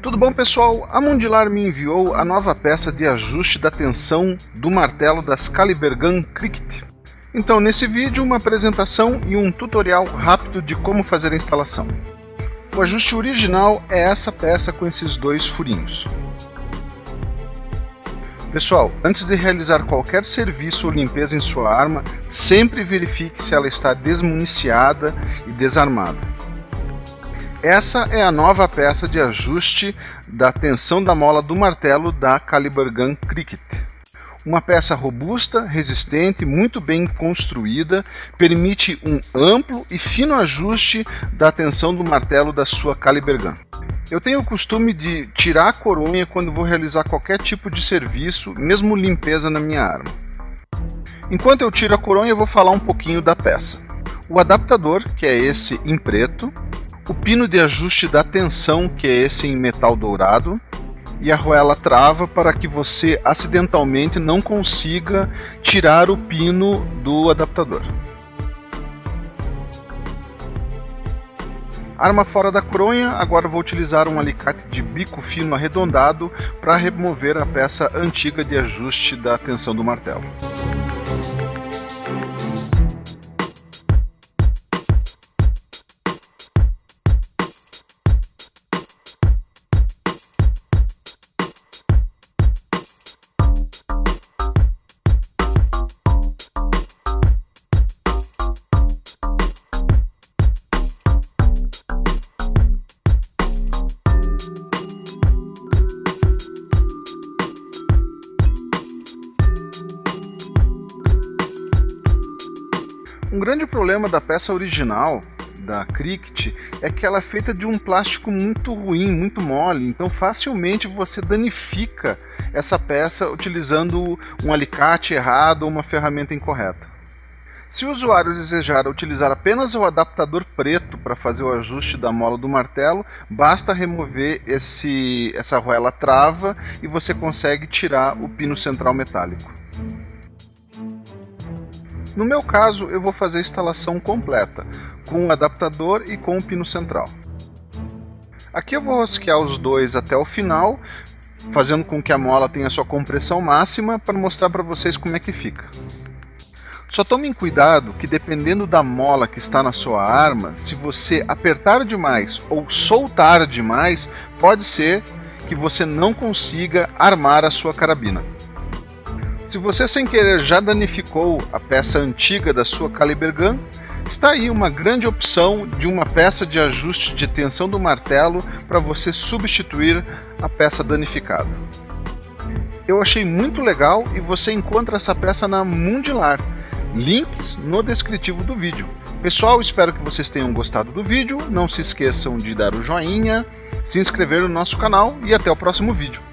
Tudo bom, pessoal? A Mundilar me enviou a nova peça de ajuste da tensão do martelo das Caliber Gun Cricket. Então, nesse vídeo, uma apresentação e um tutorial rápido de como fazer a instalação. O ajuste original é essa peça com esses dois furinhos. Pessoal, antes de realizar qualquer serviço ou limpeza em sua arma, sempre verifique se ela está desmuniciada e desarmada. Essa é a nova peça de ajuste da tensão da mola do martelo da Caliber Gun Cricket. Uma peça robusta, resistente, muito bem construída, permite um amplo e fino ajuste da tensão do martelo da sua Caliber Gun. Eu tenho o costume de tirar a coronha quando vou realizar qualquer tipo de serviço, mesmo limpeza na minha arma. Enquanto eu tiro a coronha, eu vou falar um pouquinho da peça. O adaptador, que é esse em preto, o pino de ajuste da tensão, que é esse em metal dourado, e a arruela trava para que você acidentalmente não consiga tirar o pino do adaptador. Arma fora da coronha, agora vou utilizar um alicate de bico fino arredondado para remover a peça antiga de ajuste da tensão do martelo. Um grande problema da peça original da Cricket é que ela é feita de um plástico muito ruim, muito mole, então facilmente você danifica essa peça utilizando um alicate errado ou uma ferramenta incorreta. Se o usuário desejar utilizar apenas o adaptador preto para fazer o ajuste da mola do martelo, basta remover essa arruela trava e você consegue tirar o pino central metálico. No meu caso, eu vou fazer a instalação completa, com o adaptador e com o pino central. Aqui eu vou rosquear os dois até o final, fazendo com que a mola tenha sua compressão máxima para mostrar para vocês como é que fica. Só tomem cuidado que dependendo da mola que está na sua arma, se você apertar demais ou soltar demais, pode ser que você não consiga armar a sua carabina. Se você sem querer já danificou a peça antiga da sua Caliber Gun, está aí uma grande opção de uma peça de ajuste de tensão do martelo para você substituir a peça danificada. Eu achei muito legal e você encontra essa peça na Mundilar. Links no descritivo do vídeo. Pessoal, espero que vocês tenham gostado do vídeo. Não se esqueçam de dar o joinha, se inscrever no nosso canal e até o próximo vídeo.